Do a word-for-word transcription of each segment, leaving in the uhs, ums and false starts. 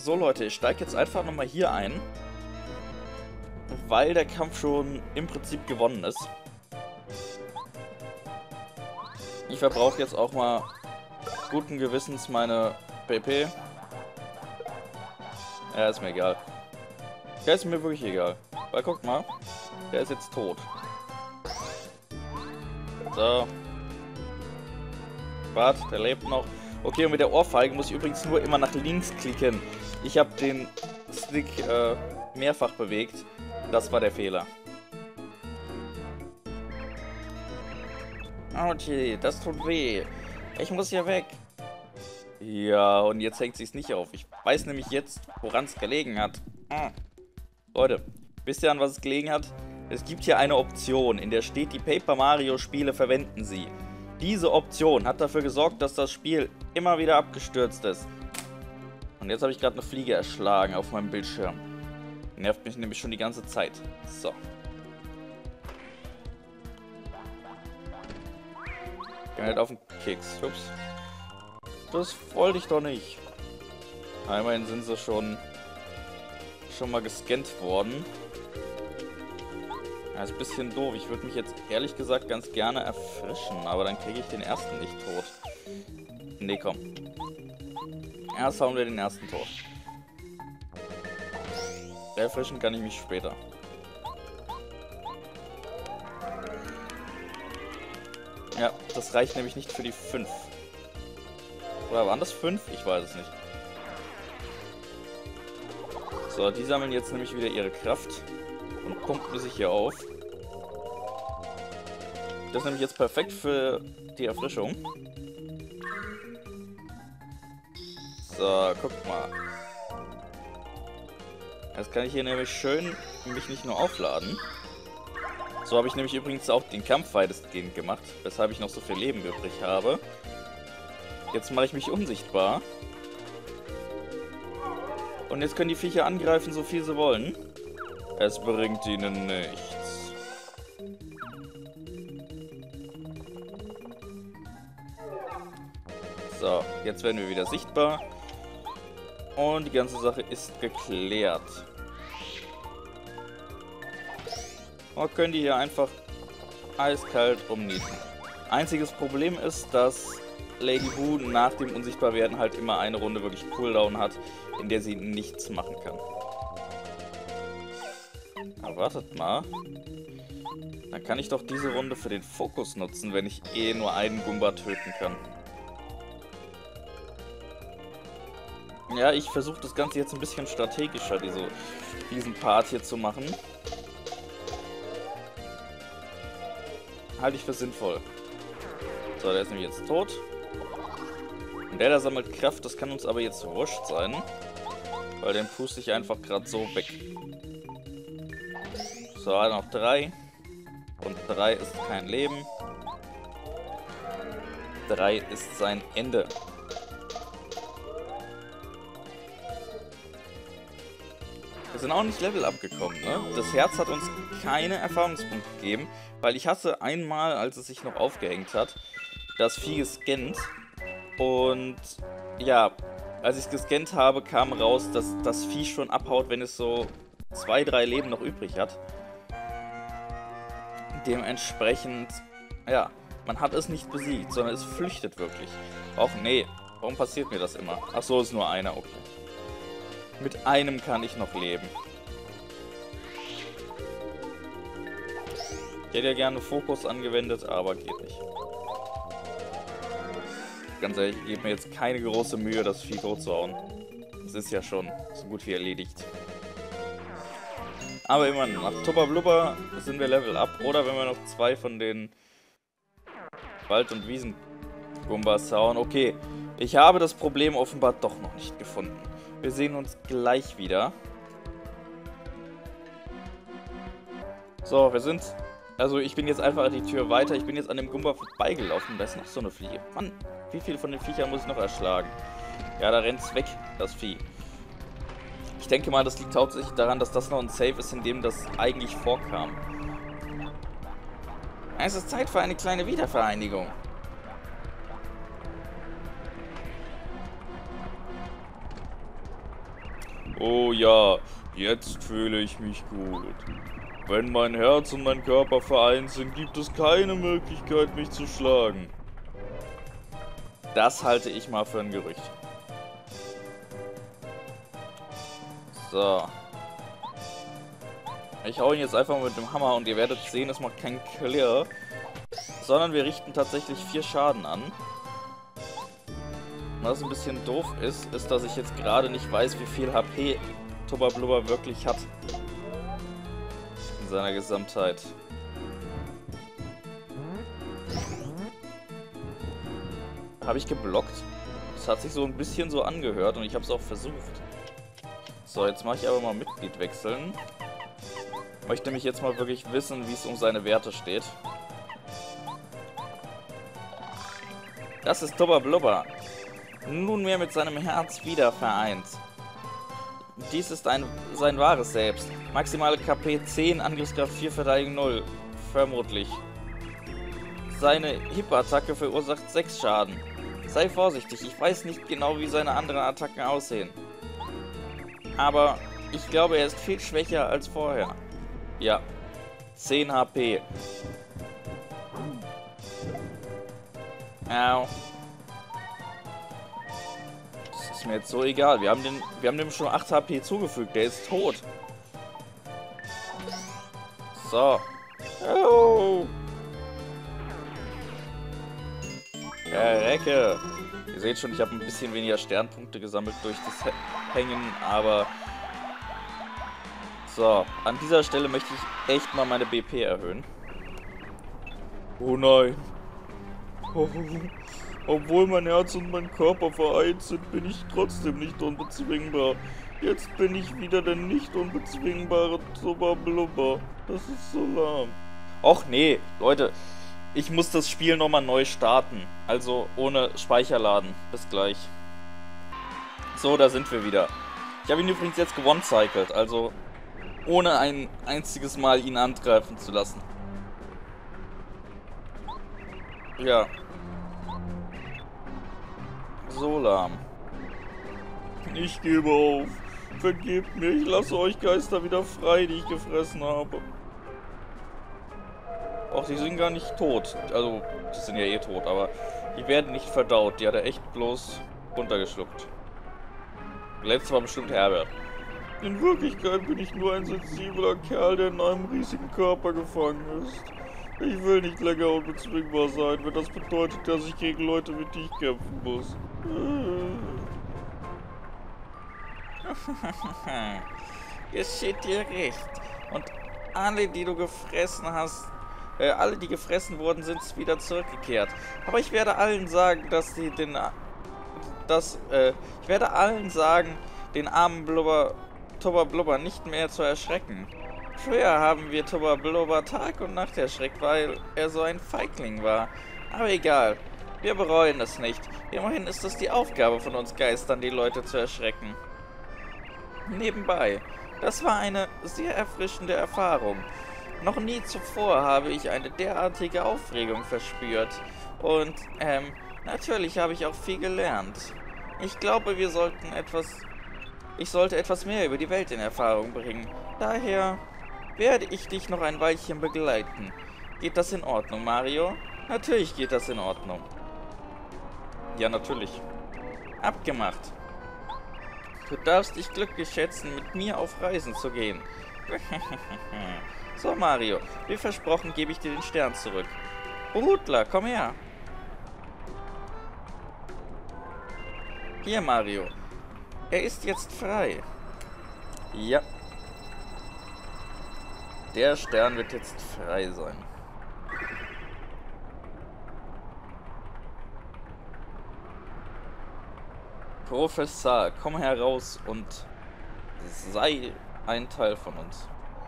So Leute, ich steige jetzt einfach nochmal hier ein, weil der Kampf schon im Prinzip gewonnen ist. Ich verbrauche jetzt auch mal guten Gewissens meine P P. Ja, ist mir egal. Der ist mir wirklich egal. Weil guckt mal, der ist jetzt tot. So. Warte, der lebt noch. Okay, und mit der Ohrfeige muss ich übrigens nur immer nach links klicken. Ich habe den Stick äh, mehrfach bewegt. Das war der Fehler. Okay, das tut weh. Ich muss hier weg. Ja, und jetzt hängt sich's nicht auf. Ich weiß nämlich jetzt, woran es gelegen hat. Hm. Leute, wisst ihr, an was es gelegen hat? Es gibt hier eine Option, in der steht, die Paper Mario Spiele verwenden Sie. Diese Option hat dafür gesorgt, dass das Spiel immer wieder abgestürzt ist. Und jetzt habe ich gerade eine Fliege erschlagen auf meinem Bildschirm. Nervt mich nämlich schon die ganze Zeit. So. Geh nicht auf den Keks. Ups. Das wollte ich doch nicht. Immerhin sind sie schon, schon mal gescannt worden. Ja, ist ein bisschen doof. Ich würde mich jetzt ehrlich gesagt ganz gerne erfrischen, aber dann kriege ich den ersten nicht tot. Nee, komm. Erst hauen wir den ersten tot. Erfrischen kann ich mich später. Ja, das reicht nämlich nicht für die fünf. Oder waren das fünf? Ich weiß es nicht. So, die sammeln jetzt nämlich wieder ihre Kraft und pumpen sich hier auf. Das ist nämlich jetzt perfekt für die Erfrischung. So, guckt mal. Jetzt kann ich hier nämlich schön mich nicht nur aufladen. So habe ich nämlich übrigens auch den Kampf weitestgehend gemacht, weshalb ich noch so viel Leben übrig habe. Jetzt mache ich mich unsichtbar. Und jetzt können die Viecher angreifen, so viel sie wollen. Es bringt ihnen nichts. So, jetzt werden wir wieder sichtbar. Und die ganze Sache ist geklärt. Und können die hier einfach eiskalt umnieten. Einziges Problem ist, dass Lady Boo nach dem Unsichtbarwerden halt immer eine Runde wirklich Cooldown hat, in der sie nichts machen kann. Aber wartet mal. Dann kann ich doch diese Runde für den Fokus nutzen, wenn ich eh nur einen Goomba töten kann. Ja, ich versuche das Ganze jetzt ein bisschen strategischer, diese, diesen Part hier zu machen. Halte ich für sinnvoll. So, der ist nämlich jetzt tot. Und der da sammelt Kraft, das kann uns aber jetzt wurscht sein. Weil den puste ich einfach gerade so weg. So, noch drei. Und drei ist kein Leben. Drei ist sein Ende. Wir sind auch nicht Level abgekommen, ne? Das Herz hat uns keine Erfahrungspunkte gegeben, weil ich hatte einmal, als es sich noch aufgehängt hat, das Vieh gescannt. Und ja, als ich es gescannt habe, kam raus, dass das Vieh schon abhaut, wenn es so zwei, drei Leben noch übrig hat. Dementsprechend, ja, man hat es nicht besiegt, sondern es flüchtet wirklich. Och nee, warum passiert mir das immer? Ach so, ist nur einer, okay. Mit einem kann ich noch leben. Ich hätte ja gerne Fokus angewendet, aber geht nicht. Ganz ehrlich, ich gebe mir jetzt keine große Mühe, das Vieh tot zu hauen. Das ist ja schon so gut wie erledigt. Aber immerhin, nach Tupper Blubber sind wir Level up. Oder wenn wir noch zwei von den Wald- und Wiesen-Gumbas hauen. Okay, ich habe das Problem offenbar doch noch nicht gefunden. Wir sehen uns gleich wieder. So, wir sind... Also ich bin jetzt einfach an die Tür weiter. Ich bin jetzt an dem Goomba vorbeigelaufen. Da ist noch so eine Fliege. Mann, wie viele von den Viechern muss ich noch erschlagen? Ja, da rennt's weg, das Vieh. Ich denke mal, das liegt hauptsächlich daran, dass das noch ein Save ist, in dem das eigentlich vorkam. Es ist Zeit für eine kleine Wiedervereinigung. Oh ja, jetzt fühle ich mich gut. Wenn mein Herz und mein Körper vereint sind, gibt es keine Möglichkeit, mich zu schlagen. Das halte ich mal für ein Gerücht. So. Ich hau ihn jetzt einfach mit dem Hammer und ihr werdet sehen, es macht keinen Clear. Sondern wir richten tatsächlich vier Schaden an. Was ein bisschen doof ist, ist, dass ich jetzt gerade nicht weiß, wie viel H P Tubba Blubba wirklich hat. In seiner Gesamtheit. Habe ich geblockt? Das hat sich so ein bisschen so angehört und ich habe es auch versucht. So, jetzt mache ich aber mal Mitglied wechseln. Möchte mich jetzt mal wirklich wissen, wie es um seine Werte steht. Das ist Tubba Blubba. Nunmehr mit seinem Herz wieder vereint. Dies ist ein, sein wahres Selbst. Maximale K P zehn, Angriffskraft vier, Verteidigung null. Vermutlich. Seine Hip-Attacke verursacht sechs Schaden. Sei vorsichtig, ich weiß nicht genau, wie seine anderen Attacken aussehen. Aber ich glaube, er ist viel schwächer als vorher. Ja. zehn H P. Au. Das ist mir jetzt so egal. Wir haben, den, wir haben dem schon acht H P zugefügt. Der ist tot. So. Oh. Verrecke. Ihr seht schon, ich habe ein bisschen weniger Sternpunkte gesammelt durch das Hängen, aber... So, an dieser Stelle möchte ich echt mal meine B P erhöhen. Oh nein. Oh, obwohl mein Herz und mein Körper vereint sind, bin ich trotzdem nicht unbezwingbar. Jetzt bin ich wieder der nicht unbezwingbare Tubba Blubba. Das ist so lahm. Och nee, Leute. Ich muss das Spiel nochmal neu starten. Also ohne Speicherladen. Bis gleich. So, da sind wir wieder. Ich habe ihn übrigens jetzt gewone-cycelt. Also ohne ein einziges Mal ihn angreifen zu lassen. Ja. So lahm. Ich gebe auf. Vergebt mir, ich lasse euch Geister wieder frei, die ich gefressen habe. Och, die sind gar nicht tot. Also, die sind ja eh tot, aber die werden nicht verdaut. Die hat er echt bloß runtergeschluckt. Letztes war bestimmt Herbert. In Wirklichkeit bin ich nur ein sensibler Kerl, der in einem riesigen Körper gefangen ist. Ich will nicht länger unbezwingbar sein, wenn das bedeutet, dass ich gegen Leute wie dich kämpfen muss. Geschieht dir recht. Und alle, die du gefressen hast, äh, alle, die gefressen wurden, sind wieder zurückgekehrt. Aber ich werde allen sagen, dass sie den, dass, äh, ich werde allen sagen, den armen Blubber, Tubba Blubba nicht mehr zu erschrecken. Früher haben wir Tubba Blubba Tag und Nacht erschreckt, weil er so ein Feigling war. Aber egal, wir bereuen es nicht. Immerhin ist es die Aufgabe von uns Geistern, die Leute zu erschrecken. Nebenbei, das war eine sehr erfrischende Erfahrung. Noch nie zuvor habe ich eine derartige Aufregung verspürt. Und, ähm, natürlich habe ich auch viel gelernt. Ich glaube, wir sollten etwas... Ich sollte etwas mehr über die Welt in Erfahrung bringen. Daher werde ich dich noch ein Weilchen begleiten. Geht das in Ordnung, Mario? Natürlich geht das in Ordnung. Ja, natürlich. Abgemacht. Du darfst dich glücklich schätzen, mit mir auf Reisen zu gehen. So, Mario, wie versprochen gebe ich dir den Stern zurück. Brudler, komm her. Hier, Mario. Er ist jetzt frei. Ja. Der Stern wird jetzt frei sein. Professor, komm heraus und sei ein Teil von uns.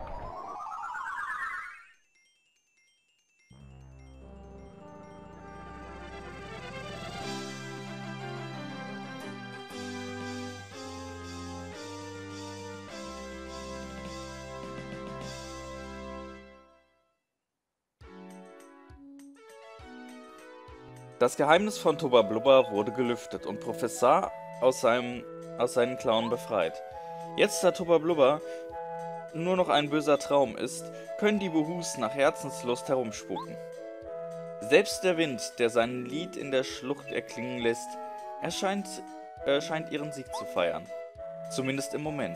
Das Geheimnis von Tubba Blubba wurde gelüftet und Professor aus, seinem, aus seinen Klauen befreit. Jetzt, da Tubba Blubber nur noch ein böser Traum ist, können die Wuhus nach Herzenslust herumspuken. Selbst der Wind, der sein Lied in der Schlucht erklingen lässt, erscheint, äh, scheint ihren Sieg zu feiern. Zumindest im Moment.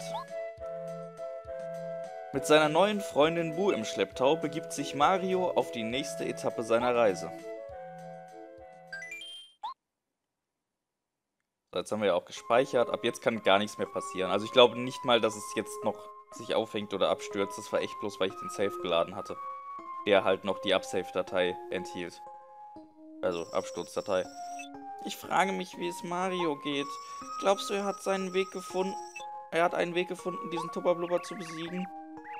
Mit seiner neuen Freundin Boo im Schlepptau begibt sich Mario auf die nächste Etappe seiner Reise. So, jetzt haben wir ja auch gespeichert. Ab jetzt kann gar nichts mehr passieren. Also ich glaube nicht mal, dass es jetzt noch sich aufhängt oder abstürzt. Das war echt bloß, weil ich den Save geladen hatte. Der halt noch die Upsave-Datei enthielt. Also Absturzdatei. Ich frage mich, wie es Mario geht. Glaubst du, er hat seinen Weg gefunden? Er hat einen Weg gefunden, diesen Tubba Blubber zu besiegen?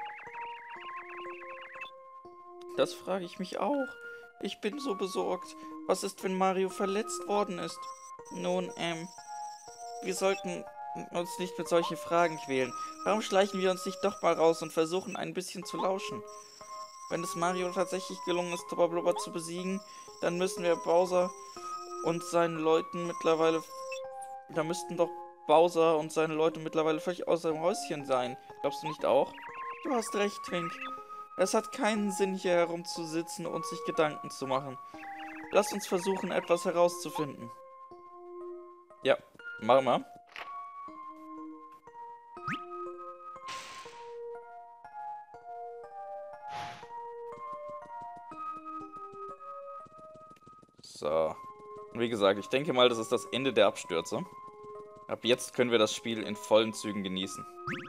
Das frage ich mich auch. Ich bin so besorgt. Was ist, wenn Mario verletzt worden ist? Nun, ähm, wir sollten uns nicht mit solchen Fragen quälen. Warum schleichen wir uns nicht doch mal raus und versuchen ein bisschen zu lauschen? Wenn es Mario tatsächlich gelungen ist, Tubba Blubber zu besiegen, dann müssen wir Bowser und seinen Leuten mittlerweile... Da müssten doch Bowser und seine Leute mittlerweile völlig außer dem Häuschen sein. Glaubst du nicht auch? Du hast recht, Twink. Es hat keinen Sinn, hier herumzusitzen und sich Gedanken zu machen. Lass uns versuchen, etwas herauszufinden. Ja, machen wir. So. Wie gesagt, ich denke mal, das ist das Ende der Abstürze. Ab jetzt können wir das Spiel in vollen Zügen genießen.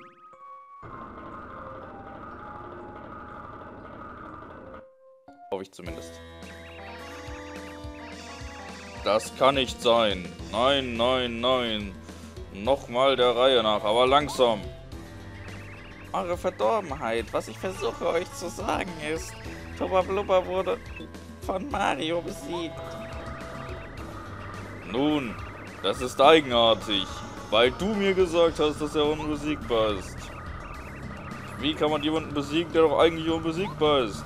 Hoffe ich zumindest. Das kann nicht sein. Nein, nein, nein. Nochmal der Reihe nach, aber langsam. Eure Verdorbenheit, was ich versuche euch zu sagen ist, Tubba Blubber wurde von Mario besiegt. Nun, das ist eigenartig, weil du mir gesagt hast, dass er unbesiegbar ist. Wie kann man jemanden besiegen, der doch eigentlich unbesiegbar ist?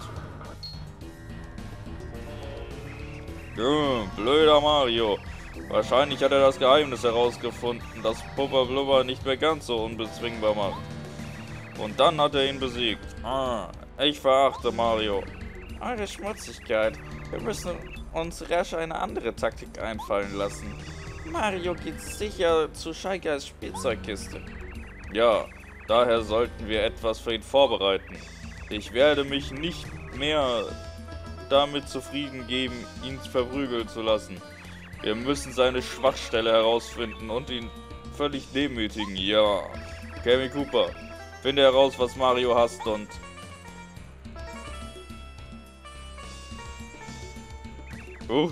Ja, blöder Mario. Wahrscheinlich hat er das Geheimnis herausgefunden, das Tubba Blubber nicht mehr ganz so unbezwingbar macht. Und dann hat er ihn besiegt. Ah, ich verachte Mario. Eure Schmutzigkeit. Wir müssen uns rasch eine andere Taktik einfallen lassen. Mario geht sicher zu Shy Guys Spielzeugkiste. Ja, daher sollten wir etwas für ihn vorbereiten. Ich werde mich nicht mehr damit zufrieden geben, ihn verprügeln zu lassen. Wir müssen seine Schwachstelle herausfinden und ihn völlig demütigen. Ja, Gammy Koopa, finde heraus, was Mario hasst und... Uh.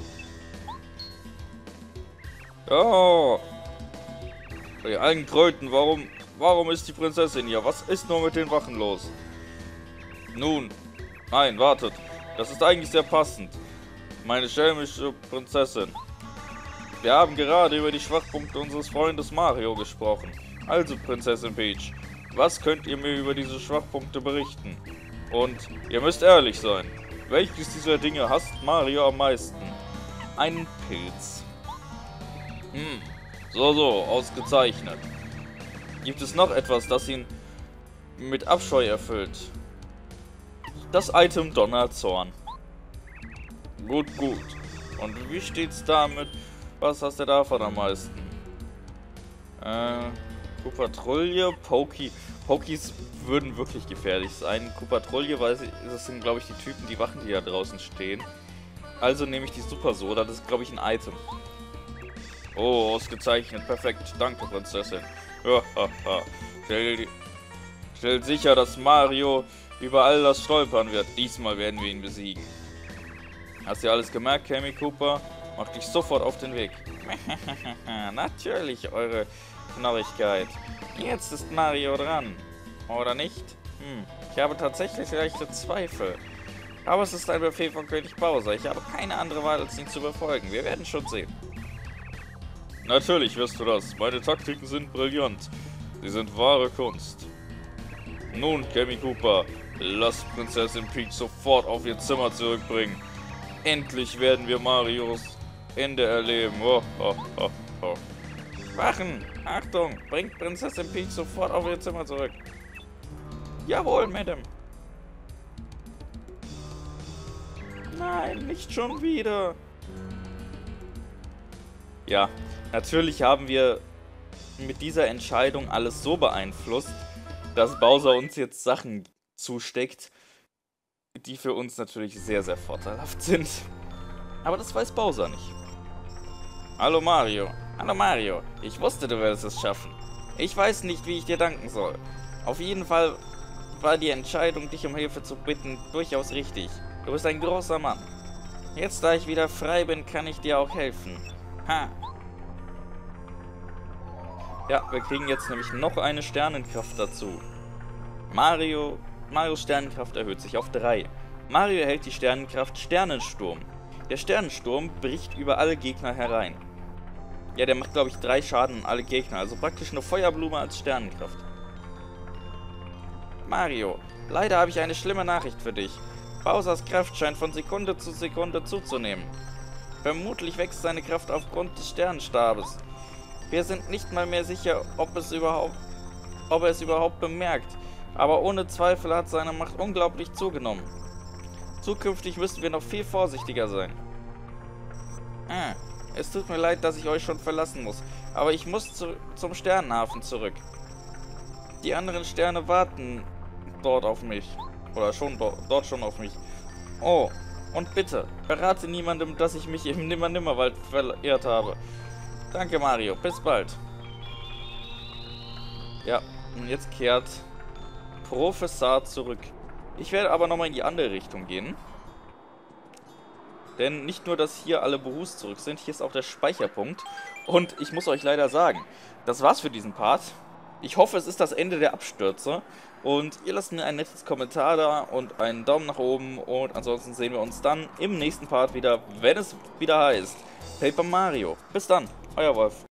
Oh. Die alten Kröten, warum, warum ist die Prinzessin hier? Was ist nur mit den Wachen los? Nun, nein, wartet. Das ist eigentlich sehr passend. Meine schelmische Prinzessin. Wir haben gerade über die Schwachpunkte unseres Freundes Mario gesprochen. Also, Prinzessin Peach, was könnt ihr mir über diese Schwachpunkte berichten? Und ihr müsst ehrlich sein. Welches dieser Dinge hasst Mario am meisten? Einen Pilz. Hm, so, so, ausgezeichnet. Gibt es noch etwas, das ihn mit Abscheu erfüllt? Das Item Donnerzorn. Gut, gut. Und wie steht's damit? Was hast du davon am meisten? Äh, Kupatrouille, Pokey. Pokies würden wirklich gefährlich sein. Kupatrouille, weiß ich, das sind, glaube ich, die Typen, die Wachen, die da draußen stehen. Also nehme ich die Super Soda, das ist, glaube ich, ein Item. Oh, ausgezeichnet, perfekt. Danke, Prinzessin. Ja, haha. Stell, stell sicher, dass Mario über all das stolpern wird. Diesmal werden wir ihn besiegen. Hast du alles gemerkt, Gammy Koopa? Mach dich sofort auf den Weg. Natürlich, eure Knorrigkeit. Jetzt ist Mario dran. Oder nicht? Hm, ich habe tatsächlich leichte Zweifel. Aber es ist ein Befehl von König Bowser. Ich habe keine andere Wahl, als ihn zu befolgen. Wir werden schon sehen. Natürlich wirst du das. Meine Taktiken sind brillant. Sie sind wahre Kunst. Nun, Gammy Koopa, lass Prinzessin Peach sofort auf ihr Zimmer zurückbringen. Endlich werden wir Marios Ende erleben. Oh, oh, oh, oh. Wachen! Achtung! Bringt Prinzessin Peach sofort auf ihr Zimmer zurück. Jawohl, Madame. Nein, nicht schon wieder. Ja, natürlich haben wir mit dieser Entscheidung alles so beeinflusst, dass Bowser uns jetzt Sachen zusteckt, die für uns natürlich sehr, sehr vorteilhaft sind. Aber das weiß Bowser nicht. Hallo Mario. Hallo Mario. Ich wusste, du würdest es schaffen. Ich weiß nicht, wie ich dir danken soll. Auf jeden Fall war die Entscheidung, dich um Hilfe zu bitten, durchaus richtig. Du bist ein großer Mann. Jetzt, da ich wieder frei bin, kann ich dir auch helfen. Ha. Ja, wir kriegen jetzt nämlich noch eine Sternenkraft dazu. Mario, Marios Sternenkraft erhöht sich auf drei. Mario erhält die Sternenkraft Sternensturm. Der Sternensturm bricht über alle Gegner herein. Ja, der macht, glaube ich, drei Schaden an alle Gegner. Also praktisch eine Feuerblume als Sternenkraft. Mario, leider habe ich eine schlimme Nachricht für dich. Bowsers Kraft scheint von Sekunde zu Sekunde zuzunehmen. Vermutlich wächst seine Kraft aufgrund des Sternenstabes. Wir sind nicht mal mehr sicher, ob es überhaupt, ob er es überhaupt bemerkt. Aber ohne Zweifel hat seine Macht unglaublich zugenommen. Zukünftig müssen wir noch viel vorsichtiger sein. Ah, es tut mir leid, dass ich euch schon verlassen muss, aber ich muss zu, zum Sternenhafen zurück. Die anderen Sterne warten dort auf mich. Oder schon do, dort schon auf mich. Oh, und bitte, verrate niemandem, dass ich mich im Nimmer-Nimmerwald verirrt habe. Danke, Mario. Bis bald. Ja, und jetzt kehrt Professor zurück. Ich werde aber nochmal in die andere Richtung gehen. Denn nicht nur, dass hier alle Buhus zurück sind, hier ist auch der Speicherpunkt. Und ich muss euch leider sagen, das war's für diesen Part. Ich hoffe, es ist das Ende der Abstürze. Und ihr lasst mir ein nettes Kommentar da und einen Daumen nach oben. Und ansonsten sehen wir uns dann im nächsten Part wieder, wenn es wieder heißt Paper Mario. Bis dann, euer Wolf.